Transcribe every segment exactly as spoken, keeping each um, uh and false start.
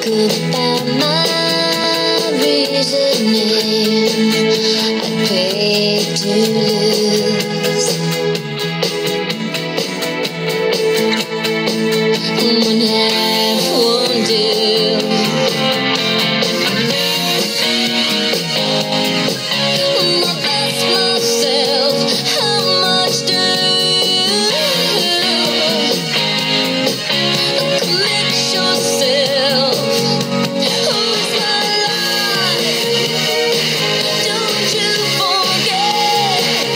about my reasoning, I'd pay to lose. One half won't do. I'll ask myself, how much do you commit yourself? Who's my life? Don't you forget,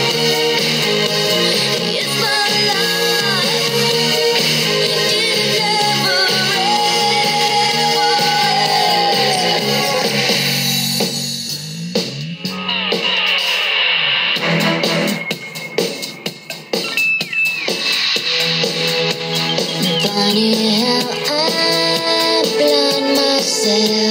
it's my life. It never ends. Funny how I blind myself.